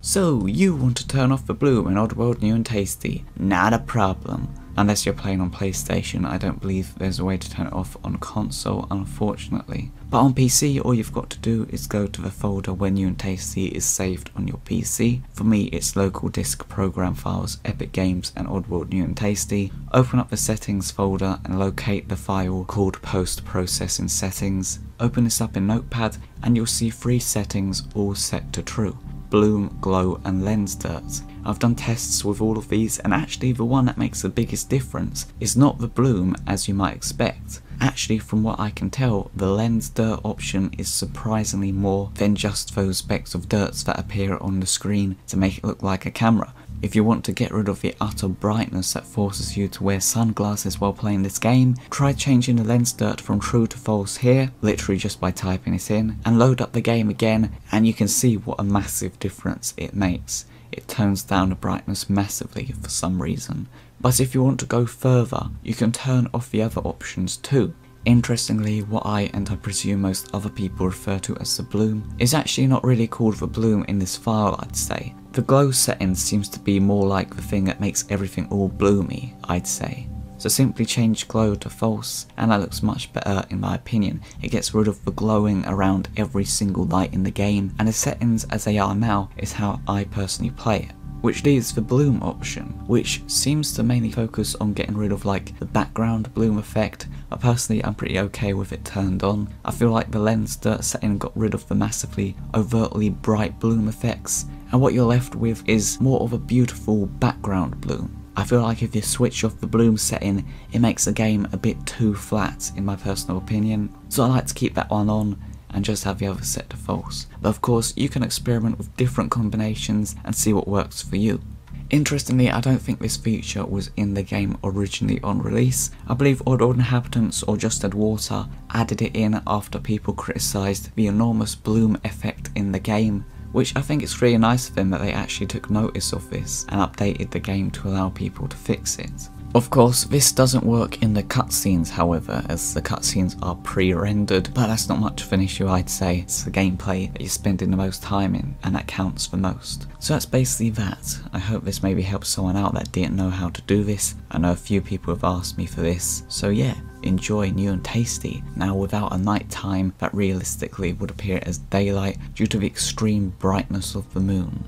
So, you want to turn off the bloom in Oddworld New and Tasty? Not a problem. Unless you're playing on PlayStation, I don't believe there's a way to turn it off on console, unfortunately. But on PC, all you've got to do is go to the folder where New and Tasty is saved on your PC. For me, it's local disk program files, Epic Games and Oddworld New and Tasty. Open up the settings folder and locate the file called post-processing settings. Open this up in Notepad and you'll see 3 settings all set to true: bloom, glow and lens dirt. I've done tests with all of these, and actually the one that makes the biggest difference is not the bloom as you might expect. Actually, from what I can tell, the lens dirt option is surprisingly more than just those specks of dirt that appear on the screen to make it look like a camera. If you want to get rid of the utter brightness that forces you to wear sunglasses while playing this game, try changing the lens dirt from true to false here, literally just by typing it in, and load up the game again, and you can see what a massive difference it makes. It tones down the brightness massively for some reason. But if you want to go further, you can turn off the other options too. Interestingly, what I, and I presume most other people, refer to as the bloom is actually not really called the bloom in this file, I'd say. The glow setting seems to be more like the thing that makes everything all bloomy, I'd say. So simply change glow to false, and that looks much better in my opinion. It gets rid of the glowing around every single light in the game, and the settings as they are now is how I personally play it. Which leaves the bloom option, which seems to mainly focus on getting rid of like the background bloom effect. Personally, I'm pretty okay with it turned on. I feel like the lens dirt setting got rid of the massively overtly bright bloom effects, and what you're left with is more of a beautiful background bloom. I feel like if you switch off the bloom setting, it makes the game a bit too flat in my personal opinion, so I like to keep that one on and just have the other set to false. But of course, you can experiment with different combinations and see what works for you. Interestingly, I don't think this feature was in the game originally on release. I believe Oddworld Inhabitants or Just Add Water added it in after people criticised the enormous bloom effect in the game, which I think it's really nice of them that they actually took notice of this and updated the game to allow people to fix it. Of course, this doesn't work in the cutscenes however, as the cutscenes are pre-rendered, but that's not much of an issue I'd say. It's the gameplay that you're spending the most time in, and that counts the most. So that's basically that. I hope this maybe helps someone out that didn't know how to do this. I know a few people have asked me for this, so yeah. Enjoy New and Tasty, now without a night time that realistically would appear as daylight due to the extreme brightness of the moon.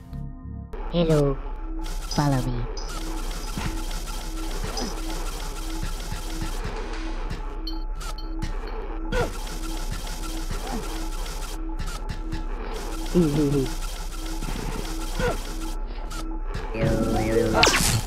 Hello, follow me. Yo.